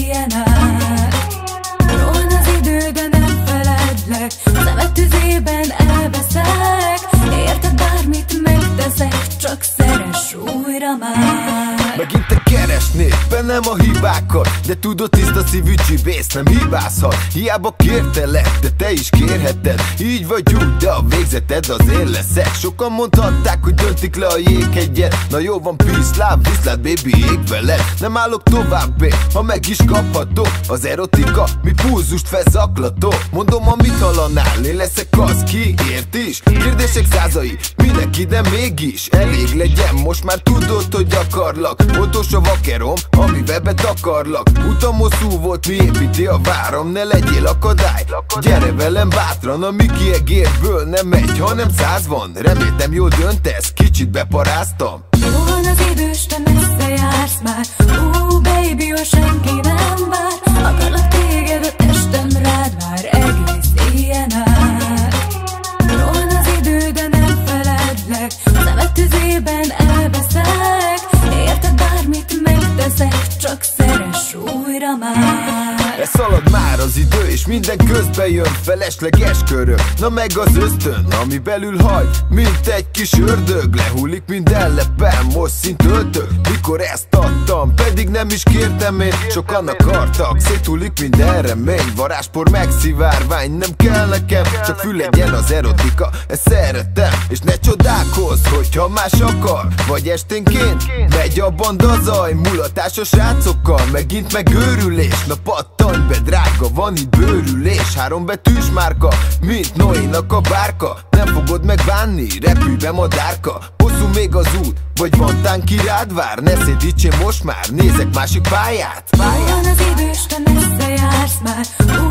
ilyen át. Rohan az idő, de nem feledlek, szemed tüzében elveszek. Érted, bármit megteszek, csak szeress újra már. Megint te keresnéd bennem a hibákat, de tudod, tiszta szívű csibész nem hibázhat. Hiába kértelek, de te is kérheted. Így vagy úgy, de a végzeted az én leszek. Sokan mondhatták, hogy döntik le a jéghegyet. Na jó van, peace, love, viszlát, baby, ég veled. Nem állok továbbé, ha meg is kaphatok. Az erotika, mi pulzust felzaklatok. Mondom, amit hallanál, én leszek az, ki ért is. Kérdések százai, mindenki, de mégis elég legyen, most már tudod, hogy akarlak. Oltos a vakerom, amivel betakarlak. Utam hosszú volt, mi építi a váram. Ne legyél akadály, gyere velem bátran. Ami kiegérből nem megy, hanem 100 van. Reméltem jól döntesz, kicsit beparáztam. Rohan az idős, te messze jársz már. Baby, ó, senki nem vár. Akarlak téged, a testem rád vár. Egész ilyen át. Rohan az idő, de nem feledlek, szemed tüzében elveszek. Érted, bármit megteszek, csak szeress újra már. Szalad már az idő, és minden közben jön felesleges körök. Na meg az ösztön, ami belül hagy, mint egy kis ördög. Lehullik minden lepem, most szint öltök. Mikor ezt adtam, pedig nem is kértem én. Sokan akartak, széthullik minden remény. Varázspor megszivárvány, nem kell nekem, csak fül legyen az erotika, ezt szeretem. És ne csodálkozz, hogyha más akar, vagy esténként megy a banda zaj. Mulatás a srácokkal, megint megőrülés. Na pattanj be, drága, van itt bőrülés. 3 betűs márka, mint Noénak a bárka. Nem fogod megbánni, repülj be madárka. Hosszú még az út, vagy van tánk ki rád vár. Ne szédítsél most már, nézek másik pályát. Rohan az idős, te messze jársz már.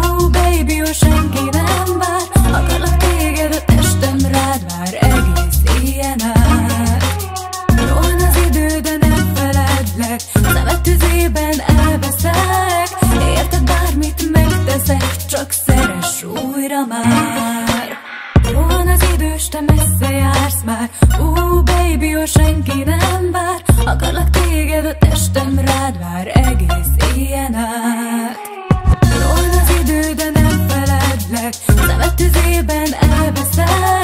Baby, ó, senki nem vár. Akarlak téged, a testem rád vár. Egész ilyen át. Rohan az idő, de nem feledlek, szemed tüzében elveszek. Érted, bármit megteszek, csak szeress újra már. Rohan az idős, te messze jársz már. Baby, ó, senki nem vár. Akarlak téged, a testem rád vár. Egész ilyen át. Rohan az idő, de nem feledlek, szemed tüzében elveszek.